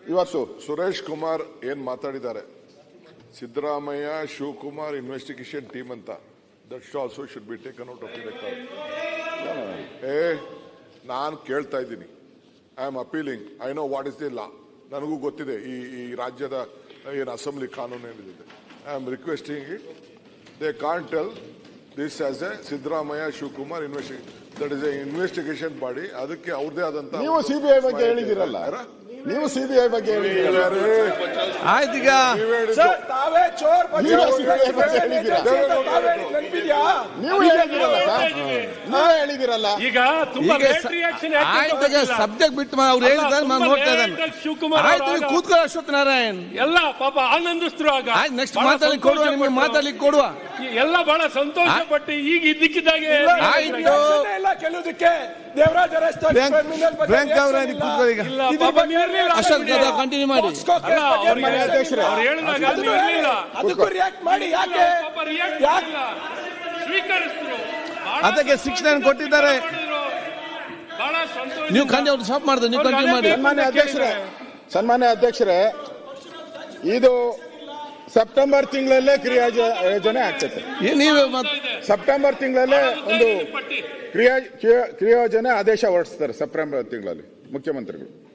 ಇವತ್ತು ಸುರೇಶ್ ಕುಮಾರ್ ಏನ್ ಮಾತಾಡಿದ್ದಾರೆ, ಸಿದ್ದರಾಮಯ್ಯ ಶಿವಕುಮಾರ್ ಇನ್ವೆಸ್ಟಿಗೇಷನ್ ಟೀಮ್ ಅಂತ, that also should be taken out of the record. ನಾನು ಕೇಳ್ತಾ ಇದ್ದೀನಿ, I am appealing, I know what is the law, ನನಗೂ ಗೊತ್ತಿದೆ ಈ ರಾಜ್ಯದ ಏನು ಅಸೆಂಬ್ಲಿ ಕಾನೂನು ಏನಿದೆ. I am requesting it, they can't tell this as a Siddaramaiah Shivakumar that is a investigation body, ಅದಕ್ಕೆ ಅವ್ರದೇ ಆದಂತ. ನೀವು ಸಿಬಿಐ ಬಗ್ಗೆ ಹೇಳಿದಿರಲ್ಲ, ನೀವು ಸಿಬಿಐ ಬಗ್ಗೆ ಆಯ್ತು. ಈಗ ತಾವೇ ಚೋರ್ ನೀವು ಹೇಳಿದಿರಲ್ಲ. ಈಗ ಆಯ್ತು, ಸಬ್ಜೆಕ್ಟ್ ಬಿಟ್ಟು ಅವ್ರು ಹೇಳಿದ್ದಾರೆ, ನಾನು ನೋಡ್ತಾ ಇದ್ದೇನೆ. ಆಯ್ತು, ಕೂತ್ಕೊಳ್ಳೋ ಅಶ್ವಥ್ ನಾರಾಯಣ್ ಎಲ್ಲ ಪಾಪ ಆನಂದಿಸ್ತರು. ಆಗ ನೆಕ್ಸ್ಟ್ ಮಾತಾಡ್ಲಿಕ್ಕೆ ಕೊಡುವ, ನಿಮಗೆ ಮಾತಾಡ್ಲಿಕ್ಕೆ ಕೊಡುವ. ಎಲ್ಲ ಬಹಳ ಸಂತೋಷ ಪಟ್ಟು ಈಗ ಇದ್ದಕ್ಕಿದ್ದಾಗೆ ಆಯ್ತು. ಕೆಲವುದಕ್ಕೆ ದೇವರಾಜ ಬ್ಯಾಂಕ್ ಅವರ ಅಶ್ವಥ್ ಕಂಟಿನ್ಯೂ ಮಾಡಿ. ಅದಕ್ಕೆ ಶಿಕ್ಷಣ ಕೊಟ್ಟಿದ್ದಾರೆ. ನೀವು ಕಂಟಿನ್ಯೂ ಸ್ಟಾಪ್ ಮಾಡಿದ್ರೆ ನೀವು ಕಂಟಿನ್ಯೂ ಮಾಡಿ. ಸನ್ಮಾನ್ಯ ಅಧ್ಯಕ್ಷರೇ, ಇದು ಸೆಪ್ಟೆಂಬರ್ ತಿಂಗಳಲ್ಲೇ ಕ್ರಿಯಾ ಯೋಜನೆ ಆಗ್ತದೆ. ಸೆಪ್ಟೆಂಬರ್ ತಿಂಗಳಲ್ಲೇ ಒಂದು ಕ್ರಿಯಾ ಯೋಜನೆ ಆದೇಶ ಹೊರಡಿಸ್ತಾರೆ, ಸೆಪ್ಟೆಂಬರ್ ತಿಂಗಳಲ್ಲಿ ಮುಖ್ಯಮಂತ್ರಿಗಳು.